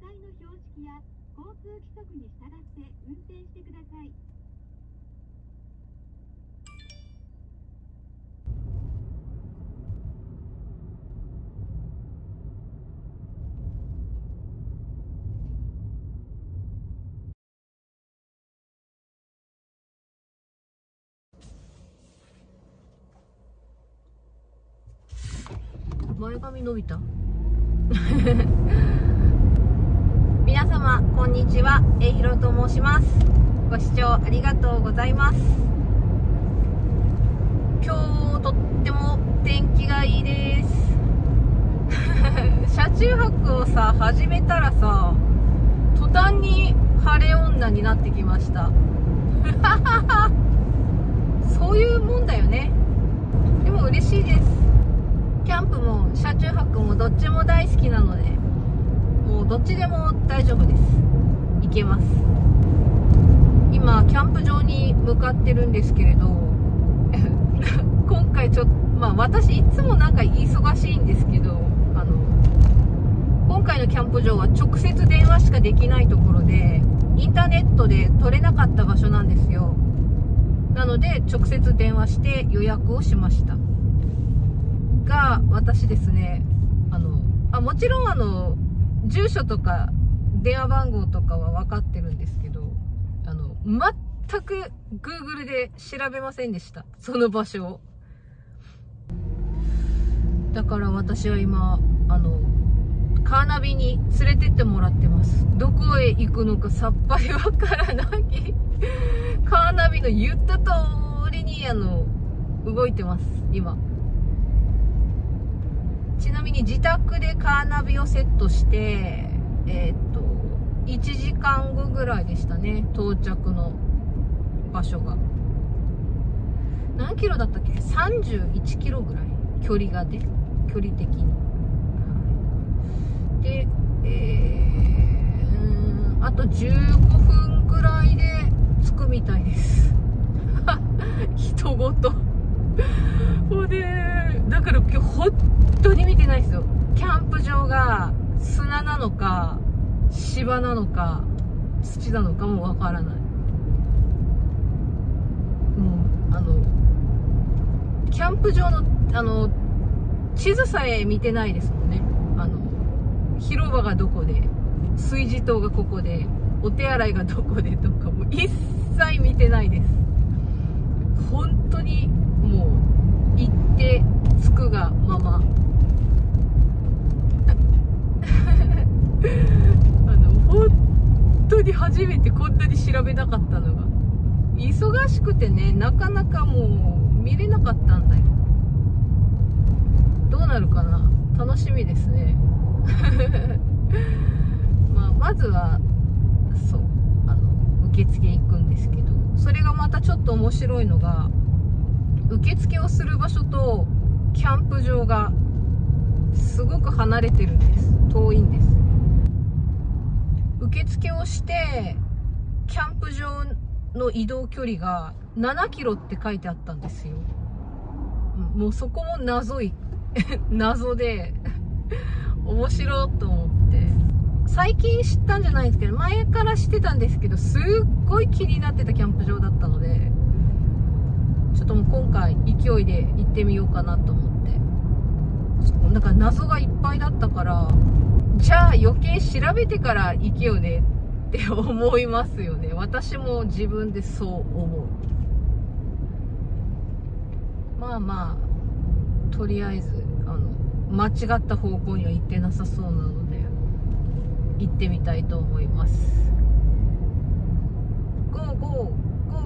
帯の標識や交通規則に従って運転してください。 前髪伸びた皆様こんにちは、ひろと申します。ご視聴ありがとうございます。今日とっても天気がいいです車中泊をさ始めたらさ、途端に晴れ女になってきましたそういうもんだよね。でも嬉しいです。キャンプも車中泊もどっちも大好きなので、もうどっちでも大丈夫です。行けます。今キャンプ場に向かってるんですけれど今回ちょっと私いつもなんか忙しいんですけど、今回のキャンプ場は直接電話しかできないところで、インターネットで取れなかった場所なんですよ。なので直接電話して予約をしましたが、私ですね、もちろん住所とか電話番号とかは分かってるんですけど、全く Google で調べませんでした、その場所を。だから私は今カーナビに連れてってもらってます。どこへ行くのかさっぱりわからないカーナビの言った通りに動いてます今。ちなみに自宅でカーナビをセットして1時間後ぐらいでしたね、到着の場所が。何キロだったっけ、31キロぐらい距離的に。で、あと15分ぐらいで着くみたいです人ごとだから今日本当に見てないですよ。キャンプ場が砂なのか芝なのか土なのかもわからない。もうキャンプ場の地図さえ見てないですもんね。広場がどこで、炊事棟がここで、お手洗いがどこでとかも一切見てないです。本当にもう行って着くがまま本当に初めてこんなに調べなかったのが、忙しくてね、なかなかもう見れなかったんだよ。どうなるかな、楽しみですねまずはそう受付行くんですけど、それがまたちょっと面白いのが、受付をする場所とキャンプ場がすごく離れてるんです。遠いんです。受付をしてキャンプ場の移動距離が7キロって書いてあったんですよ。もうそこも謎で面白いと思って、最近知ったんじゃないんですけど、前から知ってたんですけど、すっごい気になってたキャンプ場だったので、ちょっともう今回勢いで行ってみようかなと思って。だから謎がいっぱいだったから、じゃあ余計調べてから行けよねって思いますよね。私も自分でそう思う。とりあえず間違った方向には行ってなさそうなので行ってみたいと思います。ゴーゴーゴー。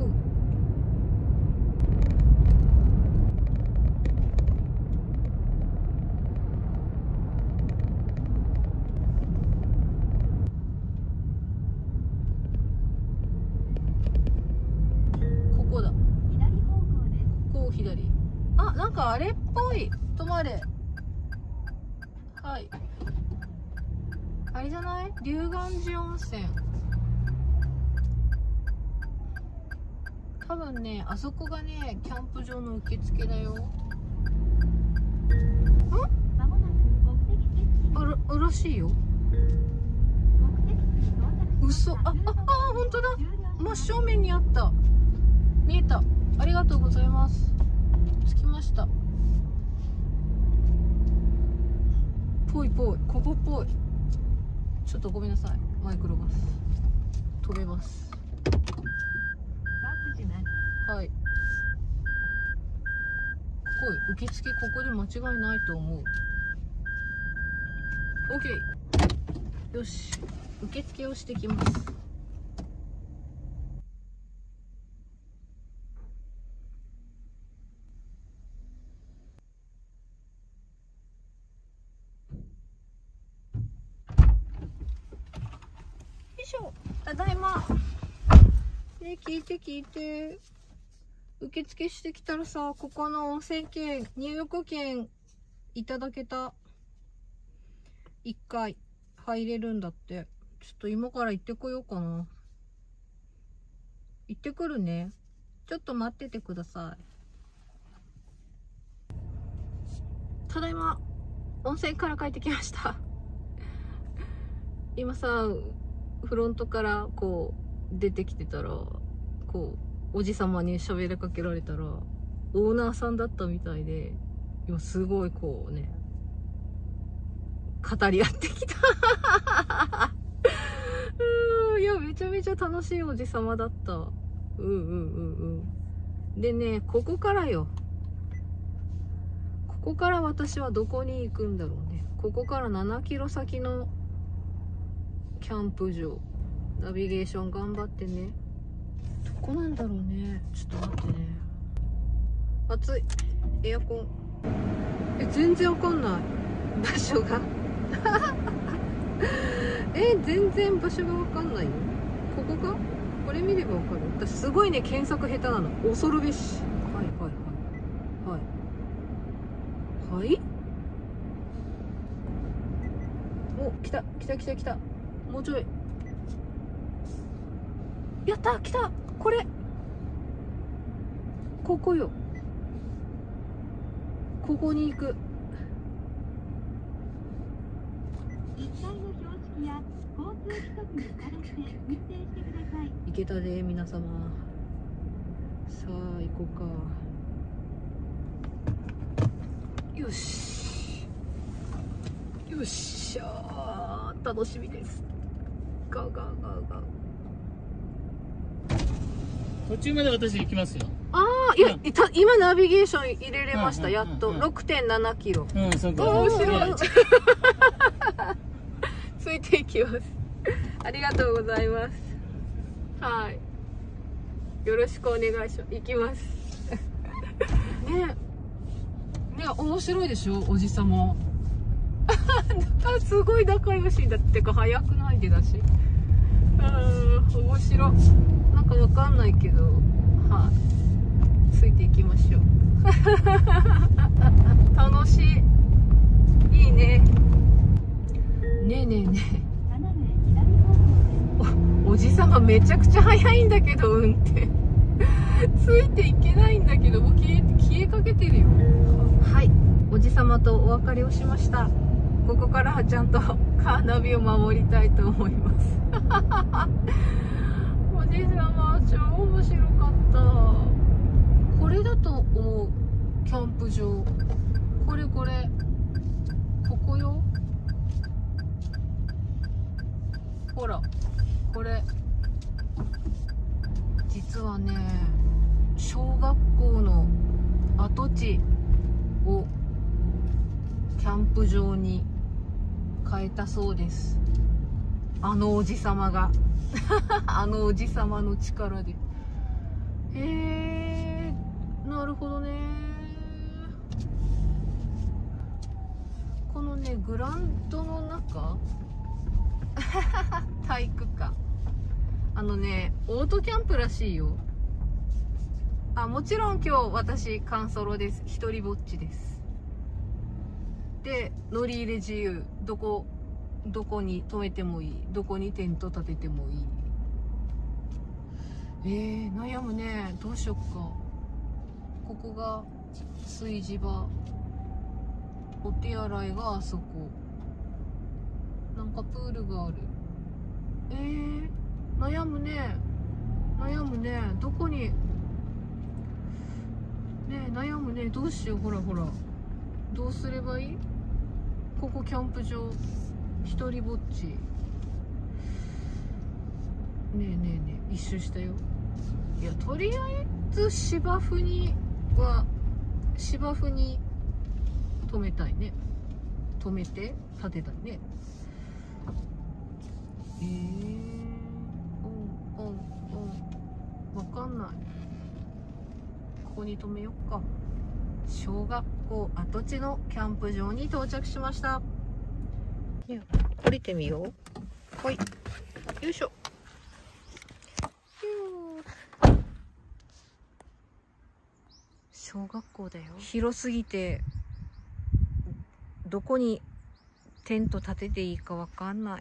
ここだ。ここを左。あ、なんかあれっぽい。止まれ。はい。あれじゃない？龍岩寺温泉。多分ね、あそこがね、キャンプ場の受付だよ。らしいよ。 嘘。本当だ。真正面にあった。見えた。ありがとうございます。着きました。ぽいぽい、ここっぽい。ちょっとごめんなさい。マイクロバス飛べます。はい。ここ受付、ここで間違いないと思う。 OK。 よし、受付をしてきます。ただいま。ね、聞いて。受付してきたらさ、ここの温泉券、入浴券いただけた。1回入れるんだって。ちょっと今から行ってこようかな。行ってくるね。ちょっと待っててください。ただいま。温泉から帰ってきました。今さ、フロントからこう出てきてたら、こうおじさまに喋りかけられたらオーナーさんだったみたいで、今すごいこうね、語り合ってきた。いや、めちゃめちゃ楽しいおじさまだった。でね、ここからよ。ここから私はどこに行くんだろうね。ここから7キロ先のキャンプ場。ナビゲーション頑張ってね。どこなんだろうね。ちょっと待ってね。暑い。エアコン。全然わかんない場所が。全然場所がわかんないよ。ここか？これ見ればわかる。私すごいね、検索下手なの。恐るべし。はい。お、来た。もうちょい。やった、来た。これ。ここよ。ここに行く。 実際の標識や交通規則に従って運転してください。 行けたで、皆様。さあ、行こうか。よし。よっしゃー。楽しみです。ガーガーガーガー。 途中まで私行きますよ。 いや、今ナビゲーション入れれました。やっと 6.7 キロ。 そうか。 面白い。ついていきます。ありがとうございます。はい。よろしくお願いします。行きます。ね面白いでしょ、おじさま。すごい仲良しだってか、早くないでだし。面白い。なんかわかんないけど、はい。ついていきましょう。楽しい。いいね。ねえ。おじさまめちゃくちゃ早いんだけど、運転。ついていけないんだけど、もう消えかけてるよ。はい。おじさまとお別れをしました。ここからはちゃんとカーナビを守りたいと思います。おじさま超面白かった。これだと思う。キャンプ場。これここよ。ほらこれ実はね、小学校の跡地をキャンプ場に変えたそうです。あのおじさまが。あのおじさまの力で。なるほどね。このね、グラウンドの中体育館、オートキャンプらしいよ。もちろん今日私カンソロです。一人ぼっちです。で、乗り入れ自由。どこに止めてもいい。どこにテント立ててもいい。悩むね。どうしよっか。ここが炊事場。お手洗いがあそこ。なんかプールがある。 悩むね。悩むね。どこに。ねえ、悩むね。どうしよう。ほらほら。どうすればいい？ここキャンプ場。一人ぼっち。ねえねえねえ。一周したよ。いや、とりあえず芝生に止めたいね。止めて立てたいね。わかんない。ここに止めよっか。小学校跡地のキャンプ場に到着しました。降りてみよう。はい。よいしょ。小学校だよ。広すぎてどこにテント立てていいかわかんない。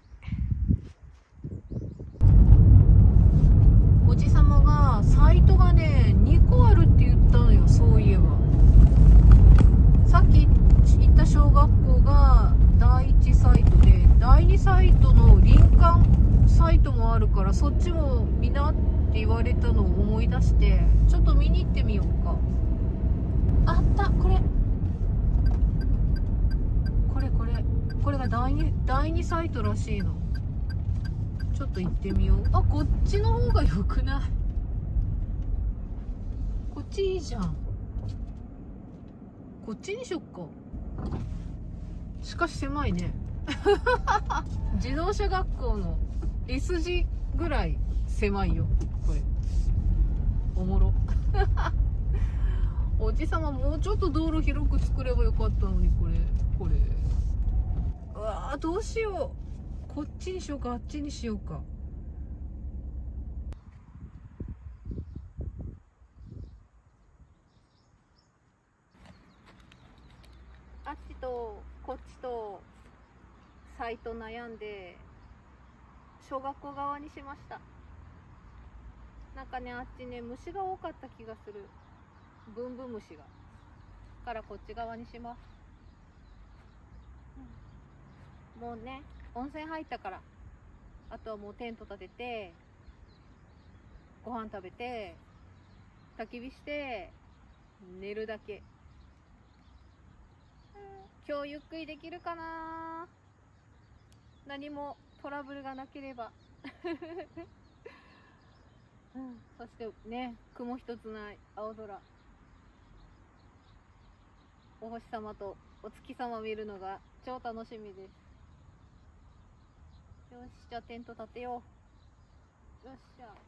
おじさまがサイトがね2個あるって言ったのよ。そういえばさっき行った小学校が第1サイトで、第2サイトの林間サイトもあるから、そっちも見なって言われたのを思い出して、ちょっと見に行ってみようか。あった、これが第2サイトらしいの。ちょっと行ってみよう。あ、こっちの方が良くない？こっちいいじゃん。こっちにしよっか。しかし狭いね。自動車学校の S 字ぐらい狭いよこれ。おもろ。おじさまもうちょっと道路広く作ればよかったのに、これうわー、どうしよう。こっちにしようか、あっちにしようか。あっちとこっちとサイト悩んで小学校側にしました。なんかね、あっちね虫が多かった気がする。ブンブン虫が。からこっち側にします。もうね、温泉入ったから、あとはもうテント立ててご飯食べて焚き火して寝るだけ。今日ゆっくりできるかな。何もトラブルがなければ。そしてね、雲一つない青空、お星様とお月様見るのが超楽しみです。よし、じゃあテント立てよう。よっしゃ。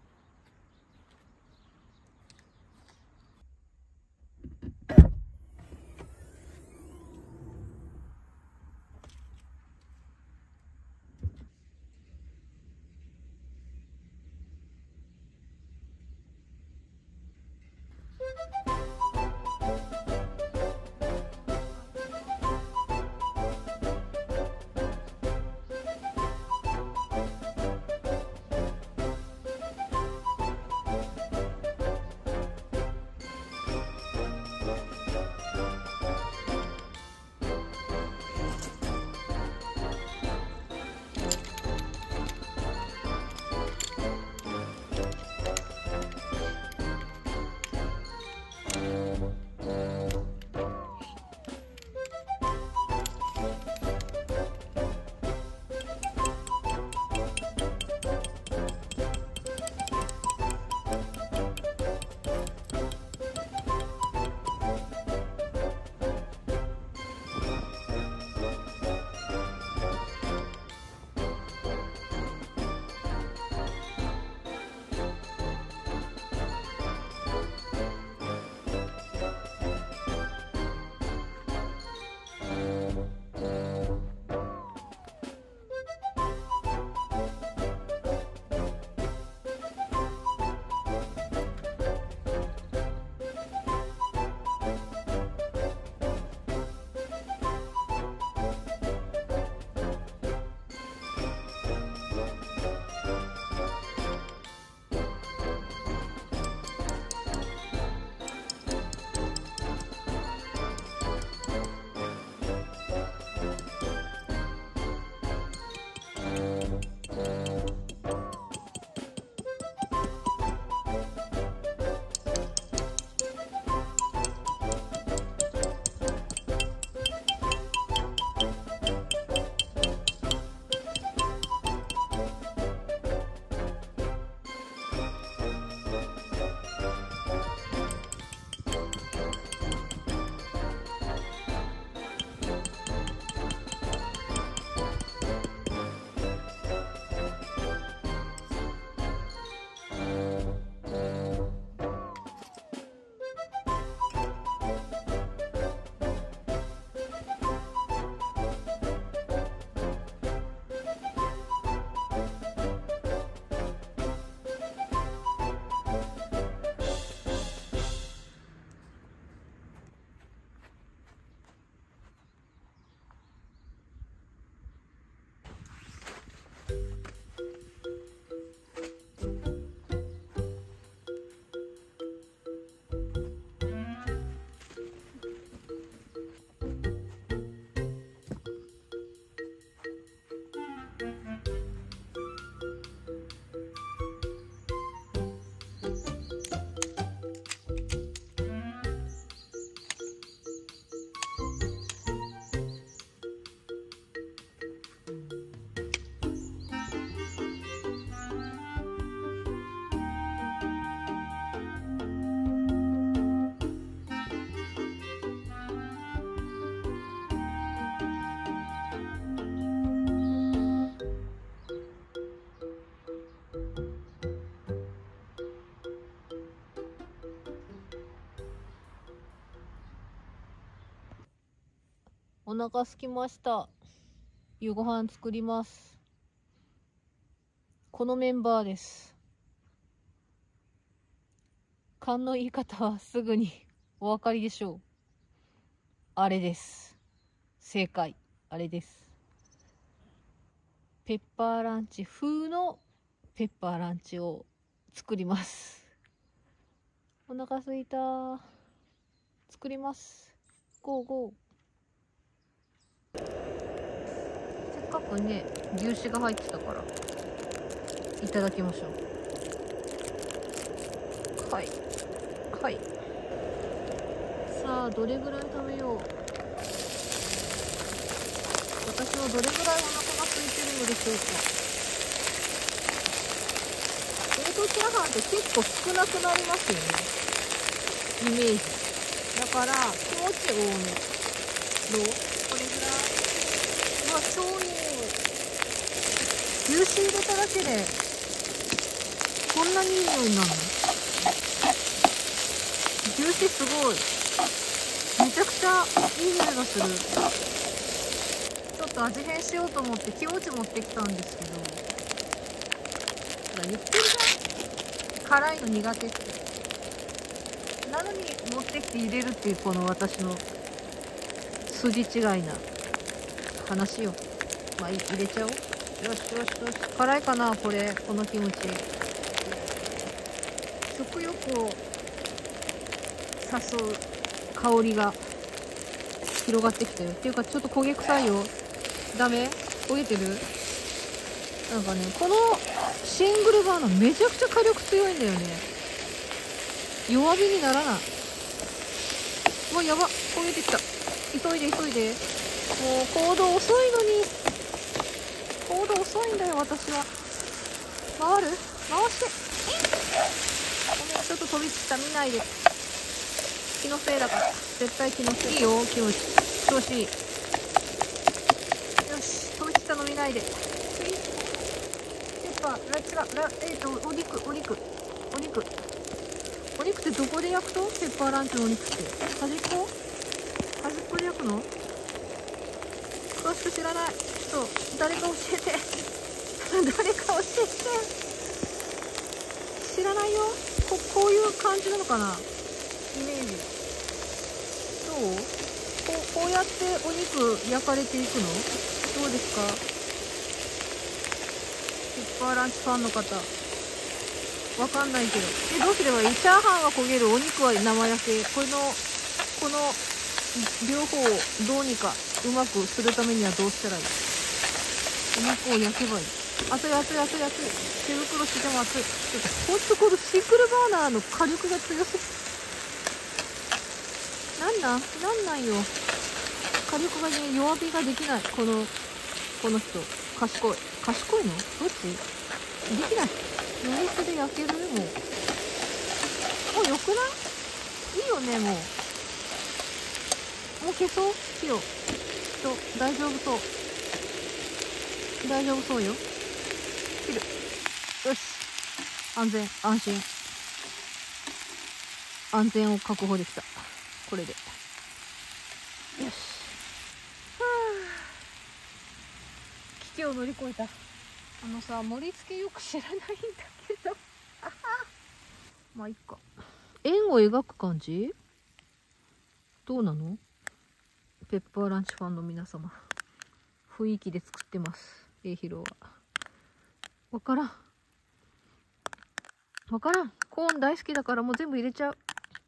お腹すきました。夕ご飯作ります。このメンバーです。勘の言い方はすぐにお分かりでしょう。あれです。正解。あれです。ペッパーランチ風のペッパーランチを作ります。お腹すいた。作ります。ゴーゴー。せっかくね、牛脂が入ってたから、いただきましょう。はい。はい。さあ、どれぐらい食べよう。私はどれぐらいお腹が空いてるのでしょうか。冷凍チャーハンって結構少なくなりますよね。イメージ。だから気持ち多め。どう？これぐらい。まあ醤油。牛脂入れただけでこんなにいい匂いになるの？牛脂すごい。めちゃくちゃいい匂いがする。ちょっと味変しようと思ってキムチ持ってきたんですけど、言ってるじゃん、辛いの苦手って。なのに持ってきて入れるっていうこの私の筋違いな話よ。まあ入れちゃおう。よしよしよし。辛いかなこれ、このキムチ。食欲を誘う香りが広がってきたよ。っていうかちょっと焦げ臭いよ。ダメ？焦げてる？なんかね、このシングルバーナーめちゃくちゃ火力強いんだよね。弱火にならない。うわ、やば、焦げてきた。急いで急いで。もう行動遅いのに。行動遅いんだよ私は。回る？回して。ごめん、ちょっと飛び散った。見ないで。気のせいだから。絶対気のせい。いいよ、キムチ。調子いい。よし、飛び散ったの見ないで。ペッパー、お肉。お肉ってどこで焼くと？ペッパーランチのお肉って。端っこで焼くの？詳しく知らない。ちょっと、誰か教えて。誰か教えて。知らないよ。こういう感じなのかな？イメージ。どう？こうやってお肉焼かれていくの？どうですか？ペッパーランチファンの方。わかんないけど。どうすればいい？チャーハンは焦げる、お肉は生焼け。この両方をどうにかうまくするためにはどうしたらいい？お肉を焼けばいい。熱い。手袋してても熱い。ほんとこのシングルバーナーの火力が強すぎ。なんよ。火力がね、弱火ができない。この人。賢いの？どっち？できない。余熱で焼ける？もう良くない？いいよね、もう消そう。火を。大丈夫そうよ。切る。よし。安全を確保できた。これで。よし。危機を乗り越えた。盛り付けよく知らないんだけど。まあいっか。円を描く感じ？どうなの？ペッパーランチファンの皆様。雰囲気で作ってます。ヒロは。わからん。コーン大好きだからもう全部入れちゃう。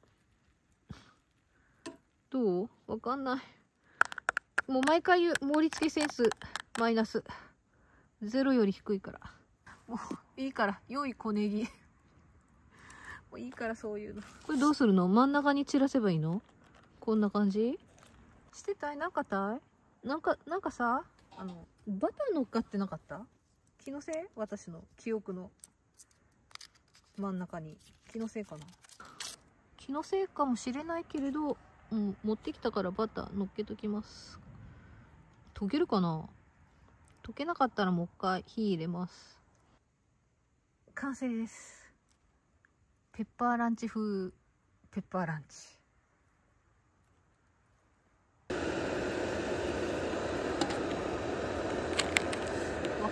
どう？わかんない。もう毎回言う。盛り付けセンスマイナス。0より低いから。もういいから。良い小ネギ。もういいからそういうの。これどうするの？真ん中に散らせばいいの？こんな感じ？してたい？なんかさ、バター乗っかってなかった？気のせい？私の記憶の真ん中に。気のせいかな？気のせいかもしれないけれど、持ってきたからバター乗っけときます。溶けるかな？溶けなかったらもう一回火入れます。完成です。ペッパーランチ風ペッパーランチ。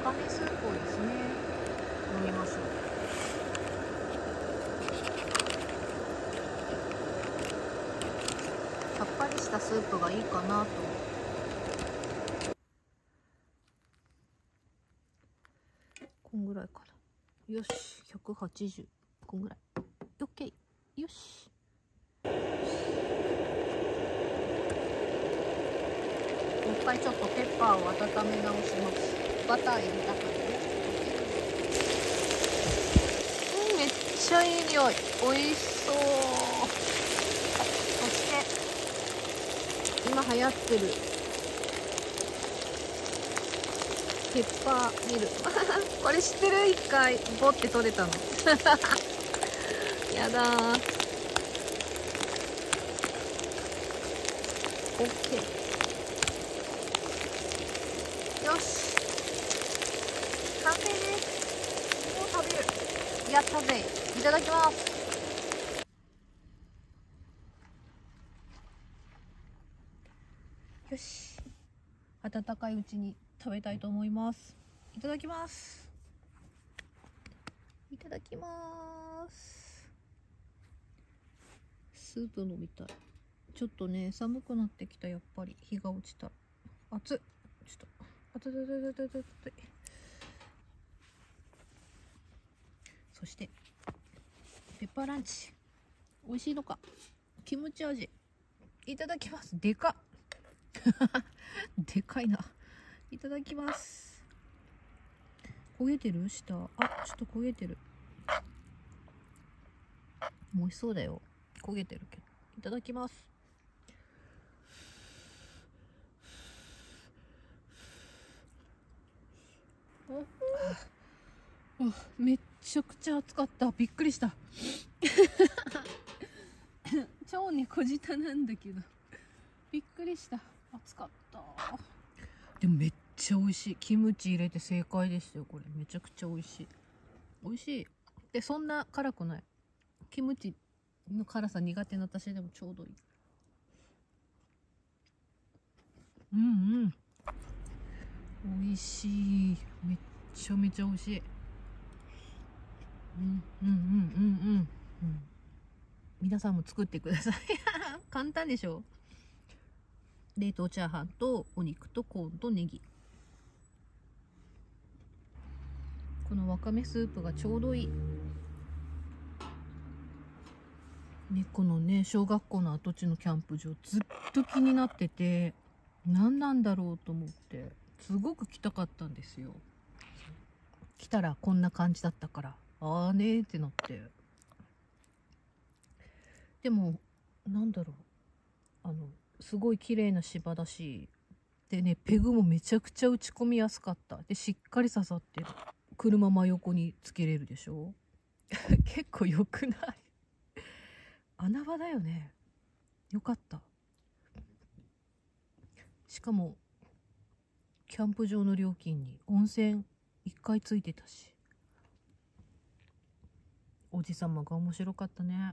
かめスープをですね飲みましょう。さっぱりしたスープがいいかなと。こんぐらいかな。よし、180こんぐらい。オッケー。よし。もう一回ちょっとペッパーを温め直します。バター入れたからね。めっちゃいい匂い。美味しそう。そして今流行ってるペッパーミルこれ知ってる？一回ボって取れたのやだー。オッケー。よし、完成です。もう食べる。やったぜ。いただきます。よし、温かいうちに食べたいと思います。いただきます。いただきます。スープ飲みたい。ちょっとね、寒くなってきた。やっぱり日が落ちたら熱い。ちょっと熱い。そしてペッパーランチ美味しいのか。キムチ味いただきます。でかっでかいな。いただきます。焦げてる？下。あ、ちょっと焦げてる。美味しそうだよ。焦げてるけど。いただきます。めっちゃくちゃ暑かった。びっくりした超猫舌なんだけどびっくりした。暑かった。でもめっちゃ美味しい。キムチ入れて正解でしたよ。これめちゃくちゃ美味しい。美味しい。で、そんな辛くない。キムチの辛さ苦手な私でもちょうどいい。美味しい。めっちゃめちゃ美味しい。皆さんも作ってください簡単でしょ。冷凍チャーハンとお肉とコーンとネギ。このわかめスープがちょうどいい。ね、このね、小学校の跡地のキャンプ場ずっと気になってて、何なんだろうと思ってすごく来たかったんですよ。来たらこんな感じだったから、ああねーってなって。でもなんだろう、すごい綺麗な芝だし、でね、ペグもめちゃくちゃ打ち込みやすかった。で、しっかり刺さってる。車真横につけれるでしょ結構良くない穴場だよね。よかった。しかもキャンプ場の料金に温泉1回ついてたし、おじさまが面白かったね。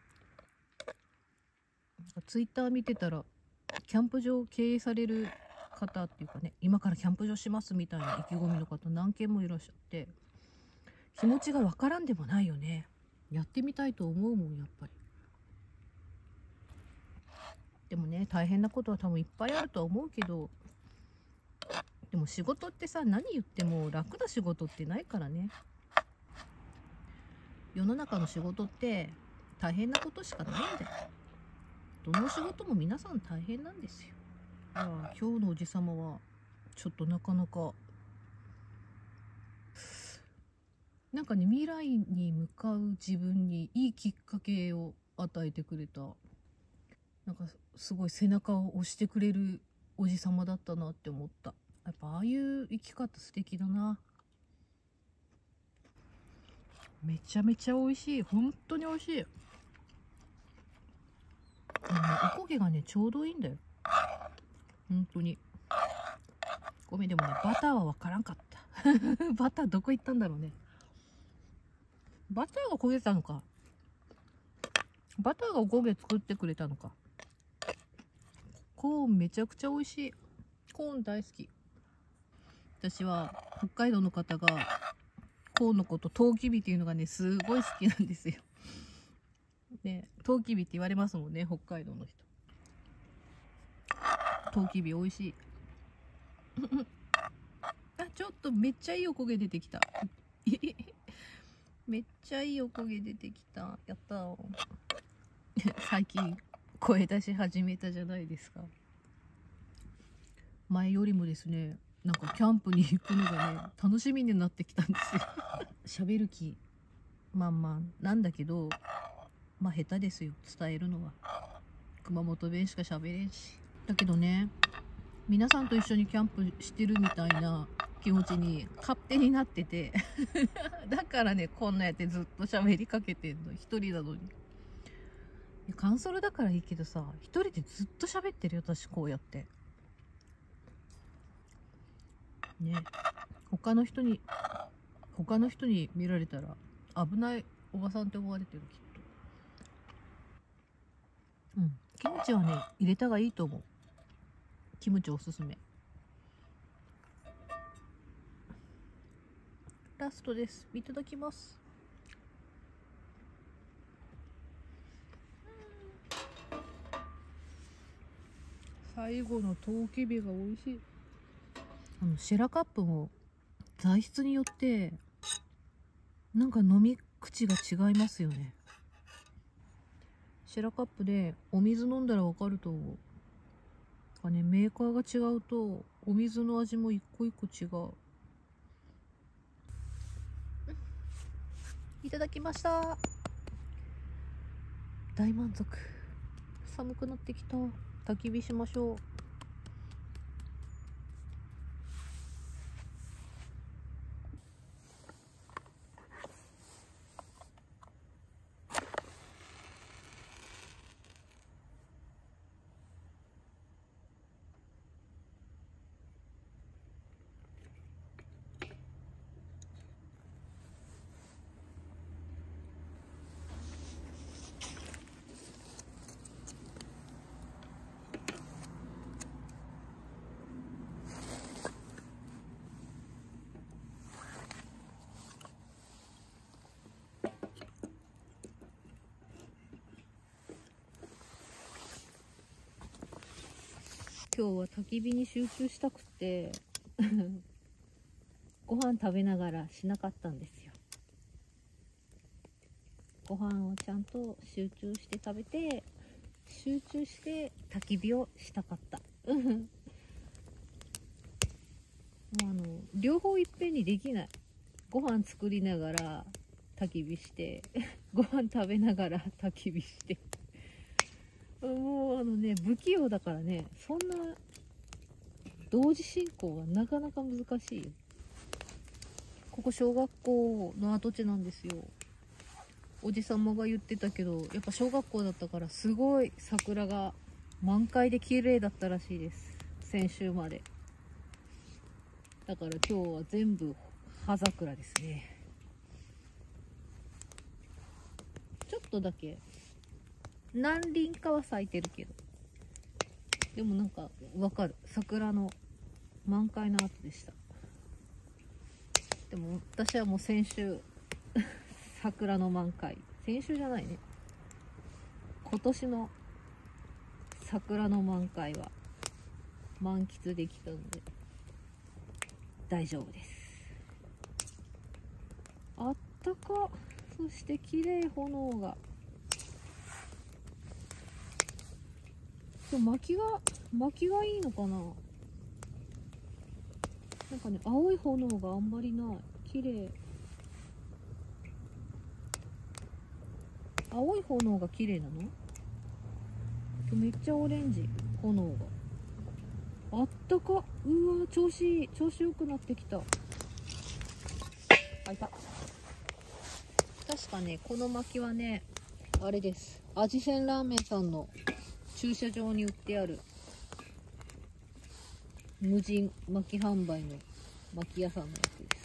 ツイッター見てたら、キャンプ場を経営される方っていうかね、今からキャンプ場しますみたいな意気込みの方何件もいらっしゃって、気持ちがわからんでもないよね。やってみたいと思うもん、やっぱり。でもね、大変なことは多分いっぱいあるとは思うけど、でも仕事ってさ、何言っても楽な仕事ってないからね。世の中の仕事って大変なことしかないんだよ。どの仕事も皆さん大変なんですよ。今日のおじさまはちょっとなかなかなんかね、未来に向かう自分にいいきっかけを与えてくれた、なんかすごい背中を押してくれるおじさまだったなって思った。やっぱああいう生き方素敵だな。めちゃめちゃ美味しい。本当に美味しい。おこげがね、ちょうどいいんだよ。本当に。ごめん、でもね、バターはわからんかったバターどこ行ったんだろうね。バターが焦げたのか。バターがおこげ作ってくれたのか。コーンめちゃくちゃ美味しい。コーン大好き。 私は北海道の方がコウノコとトウキビっていうのがねすごい好きなんですよ。ね、トウキビって言われますもんね、北海道の人。トウキビ美味しい。あ、ちょっとめっちゃいいおこげ出てきた。めっちゃいいおこげ出てきた。やったー。最近声出し始めたじゃないですか。前よりもですね、なんかキャンプに行くのがね楽しみになってきたんですよ。喋る気満々なんだけど、まあ下手ですよ、伝えるのは。熊本弁しか喋れんし。だけどね、皆さんと一緒にキャンプしてるみたいな気持ちに勝手になっててだからね、こんなやってずっと喋りかけてんの、一人なのに。カンソルだからいいけどさ、一人でずっと喋ってるよ、私こうやってね。他の人に見られたら危ないおばさんって思われてる、きっと。キムチはね入れたがいいと思う。キムチおすすめ。ラストです。いただきます。最後のトウキビが美味しい。シェラカップも材質によってなんか飲み口が違いますよね。シェラカップでお水飲んだらわかると思う。メーカーが違うとお水の味も一個一個違う。いただきました。大満足。寒くなってきた。焚き火しましょう。今日は焚き火に集中したくてご飯食べながらしなかったんですよ。ご飯をちゃんと集中して食べて、集中して焚き火をしたかった。もう両方いっぺんにできない。ご飯作りながら焚き火してご飯食べながら焚き火してもう不器用だからね、そんな同時進行はなかなか難しいよ。ここ小学校の跡地なんですよ。おじさまが言ってたけど、やっぱ小学校だったからすごい桜が満開で綺麗だったらしいです、先週まで。だから今日は全部葉桜ですね。ちょっとだけ何輪かは咲いてるけど、でもなんかわかる、桜の満開の後でした。でも私はもう先週桜の満開、先週じゃないね、今年の桜の満開は満喫できたので大丈夫です。あったか、そして綺麗、炎が。薪がいいのかな。なんかね、青い炎があんまりない。綺麗。青い炎が綺麗なの？めっちゃオレンジ、炎が。あったか。うわ、調子いい。調子よくなってきた。開いた。確かね、この薪はね、あれです。味仙ラーメンさんの駐車場に売ってある無人薪販売の薪屋さんのやつです。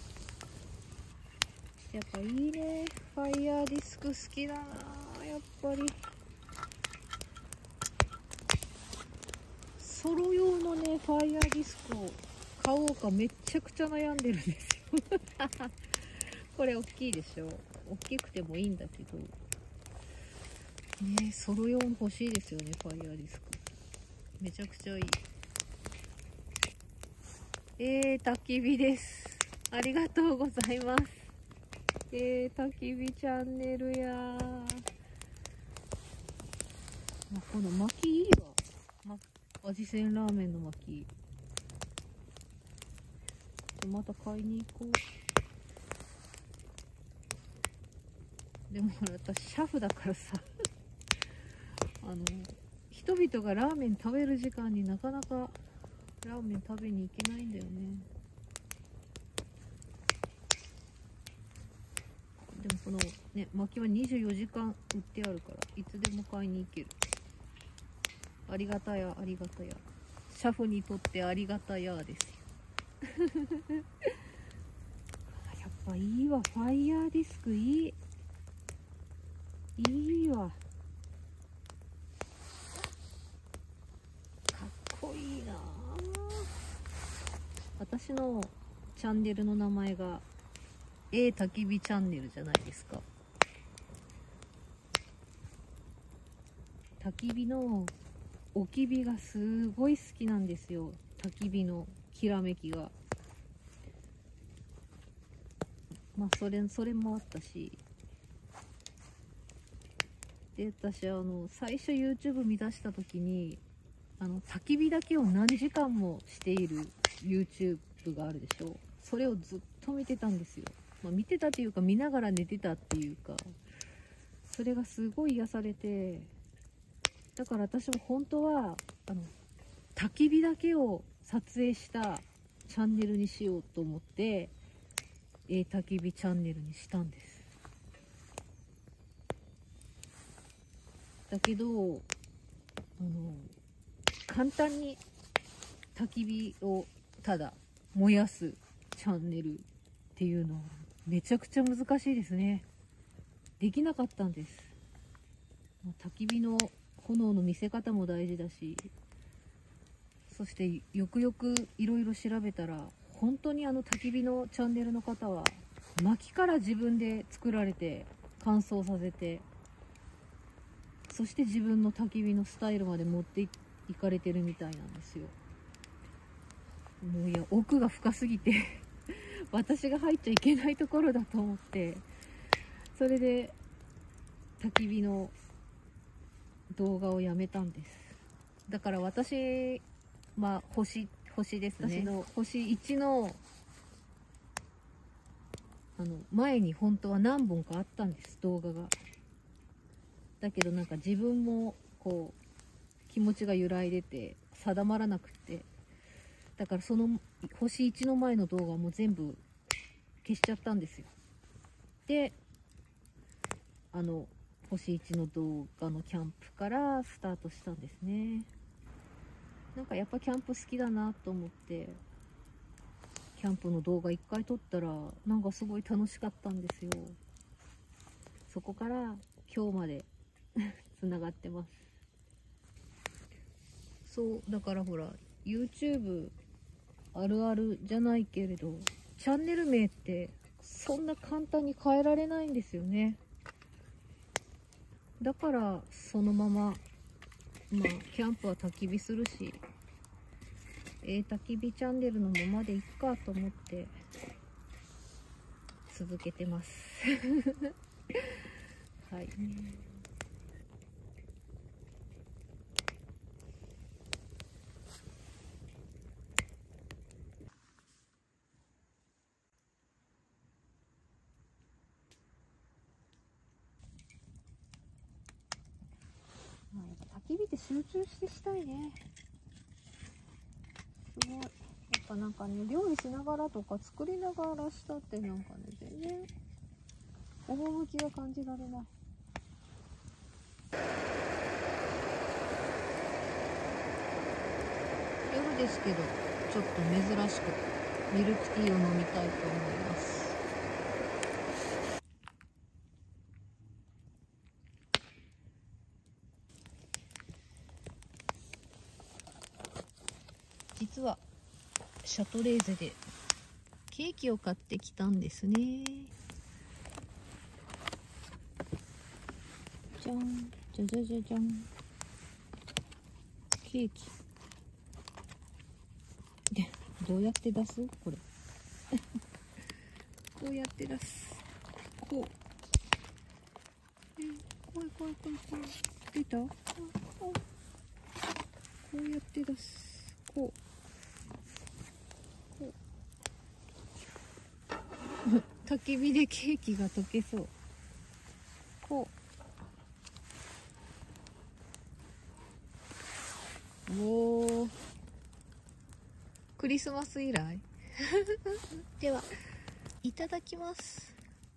やっぱいいね。ファイヤーディスク好きだな、やっぱり。ソロ用のねファイヤーディスクを買おうかめっちゃくちゃ悩んでるんですよこれ大きいでしょ。大きくてもいいんだけどね、ソロ用欲しいですよね。ファイヤーディスクめちゃくちゃいい。焚き火です。ありがとうございます。焚き火チャンネルやこの薪いいわ。味仙ラーメンの薪また買いに行こう。でもほら私シャフだからさ人々がラーメン食べる時間になかなかラーメン食べに行けないんだよね。でもこのね薪は24時間売ってあるからいつでも買いに行ける。ありがたやありがたや。シャフにとってありがたやですよやっぱいいわ。ファイヤーディスクいいわ。かっこいいな。私のチャンネルの名前が焚き火チャンネルじゃないですか。焚き火の置き火がすごい好きなんですよ。焚き火のきらめきがそれもあったし、で私最初 YouTube 見出した時に焚き火だけを何時間もしている YouTube があるでしょ。それをずっと見てたんですよ。見てたっていうか見ながら寝てたっていうか、それがすごい癒されて、だから私も本当は焚き火だけを撮影したチャンネルにしようと思って焚き火チャンネルにしたんです。だけど簡単に焚き火をただ燃やすチャンネルっていうのはめちゃくちゃ難しいですね。できなかったんです。焚き火の炎の見せ方も大事だし、そしてよくよくいろいろ調べたら本当に焚き火のチャンネルの方は薪から自分で作られて乾燥させて、そして自分の焚き火のスタイルまで持っていかれてるみたいなんですよ。もういや奥が深すぎて私が入っちゃいけないところだと思って、それで焚き火の動画をやめたんです。だから私星ですね。私の星1の前に本当は何本かあったんです、動画が。だけどなんか自分もこう気持ちが揺らいでて定まらなくて、だからその星1の前の動画も全部消しちゃったんですよ。で星1の動画のキャンプからスタートしたんですね。なんかやっぱキャンプ好きだなと思ってキャンプの動画1回撮ったらなんかすごい楽しかったんですよ。そこから今日までつながってます。そうだからほら YouTube あるあるじゃないけれどチャンネル名ってそんな簡単に変えられないんですよね。だからそのままキャンプは焚き火するし焚き火チャンネルのままでいっかと思って続けてますはい。焚き火って集中してしたいね。すごい。やっぱなんかね、料理しながらとか作りながらしたってなんかね、全然趣が感じられない。夜ですけど、ちょっと珍しくミルクティーを飲みたいと思います。実はシャトレーゼでケーキを買ってきたんですね。じゃん、じゃじゃじゃじゃん。ケーキで、どうやって出すこれこうやって出す。こう怖い怖い怖い怖い。出た？こうやって出す。こう焚き火でケーキが溶けそう。こう。おー、クリスマス以来では、いただきます。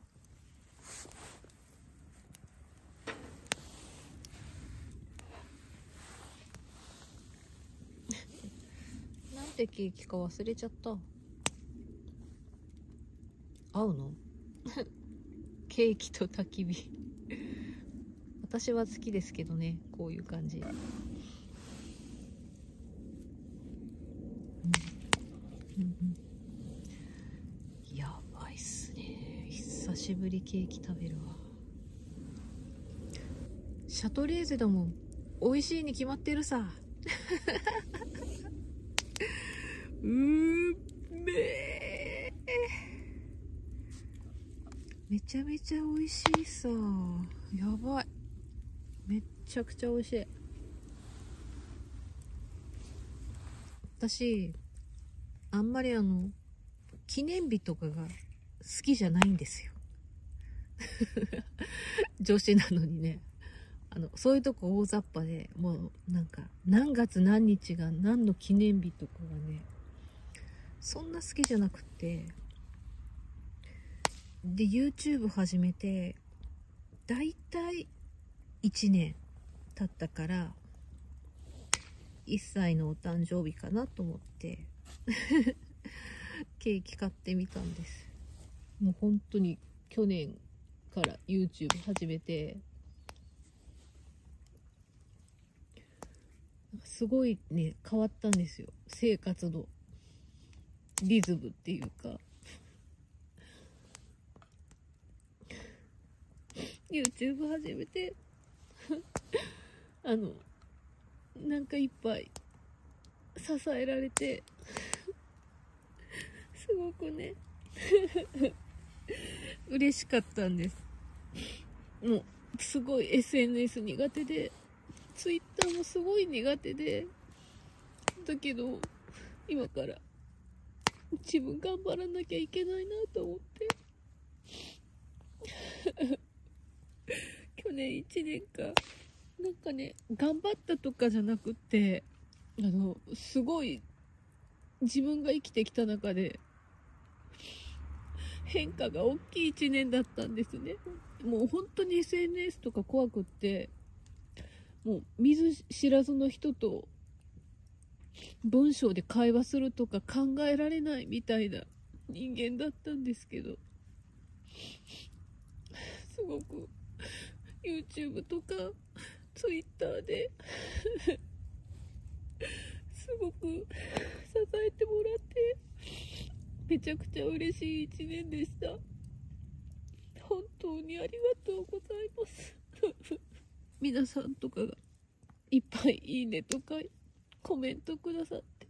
なんてケーキか忘れちゃった。合うのケーキと焚き火私は好きですけどね、こういう感じ。やばいっすね。久しぶりケーキ食べるわ。シャトレーゼだもん。美味しいに決まってるさめちゃめちゃ美味しいさ。やばい。めっちゃくちゃ美味しい。私、あんまり記念日とかが好きじゃないんですよ。女子なのにね。そういうとこ大雑把で、もうなんか、何月何日が何の記念日とかがね、そんな好きじゃなくって、で、YouTube 始めて、だいたい1年経ったから、1歳のお誕生日かなと思って、ケーキ買ってみたんです。もう本当に去年から YouTube 始めて、すごいね、変わったんですよ。生活のリズムっていうか。YouTube 始めて、なんかいっぱい支えられて、すごくね、嬉しかったんです。もう、すごい SNS 苦手で、Twitter もすごい苦手で、だけど、今から自分頑張らなきゃいけないなと思って、去年1年間、なんかね、頑張ったとかじゃなくって、すごい自分が生きてきた中で、変化が大きい1年だったんですね。もう本当に SNS とか怖くって、もう見ず知らずの人と文章で会話するとか考えられないみたいな人間だったんですけど、すごく YouTube とか Twitter ですごく支えてもらってめちゃくちゃ嬉しい1年でした。本当にありがとうございます皆さんとかがいっぱいいいねとかコメントくださって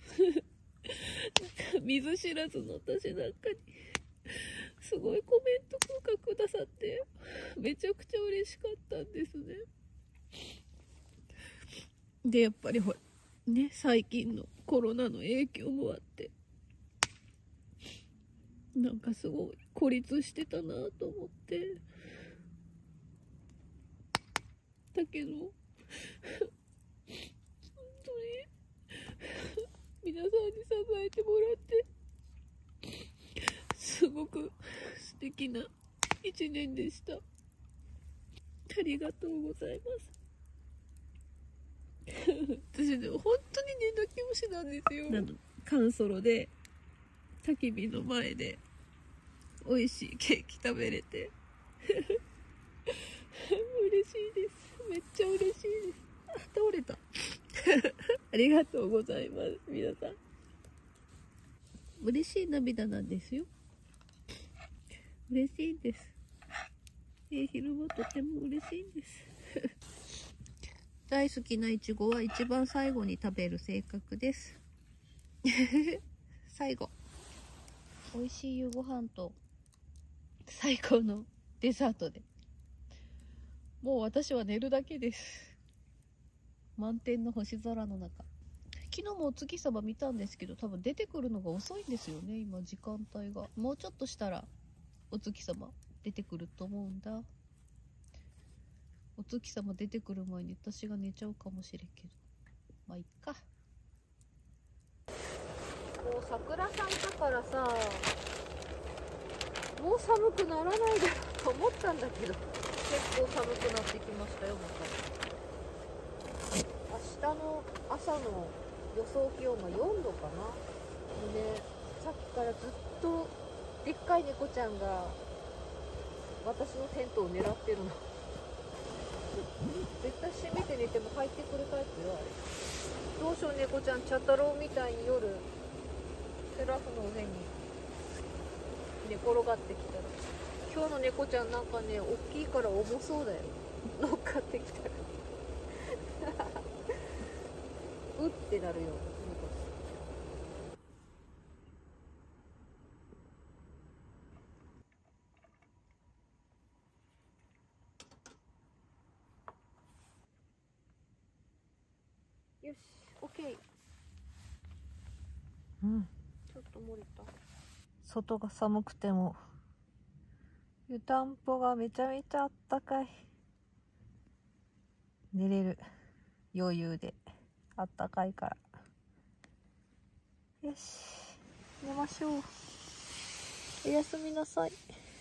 見ず知らずの私なんかにすごいコメントとかくださってめちゃくちゃ嬉しかったんですね。でやっぱりほらね、最近のコロナの影響もあってなんかすごい孤立してたなと思って、だけど本当に皆さんに支えてもらってすごく素敵な一年でした。ありがとうございます私ね、本当にね、泣き虫なんですよ。カンソロで焚き火の前で美味しいケーキ食べれて嬉しいです。めっちゃ嬉しいです。あ、倒れたありがとうございます皆さん。 嬉しい涙なんですよ。嬉しいんです。昼間とても嬉しいんです。大好きなイチゴは一番最後に食べる性格です。最後。美味しい夕ご飯と最高のデザートで。もう私は寝るだけです。満天の星空の中。昨日もお月様見たんですけど、多分出てくるのが遅いんですよね、今時間帯が。もうちょっとしたらお月様出てくると思うんだ。お月様出てくる前に私が寝ちゃうかもしれんけど、まあいっか。もう桜咲いたからさ、もう寒くならないだろうと思ったんだけど、結構寒くなってきましたよ。また明日の朝の予想気温が4度かな。でね、さっきからずっとでっかい猫ちゃんが私のテントを狙ってるの。絶対閉めて寝ても入ってくるタイプよ、あれ。どうしよう、猫ちゃん、茶太郎みたいに夜テラスの上に寝転がってきたら。今日の猫ちゃんなんかね、大きいから重そうだよ、乗っかってきたら。うってなるよ、猫ちゃん。よし、OK。うん。ちょっと漏れた。外が寒くても、湯たんぽがめちゃめちゃあったかい。寝れる。余裕で。あったかいから。よし。寝ましょう。おやすみなさい。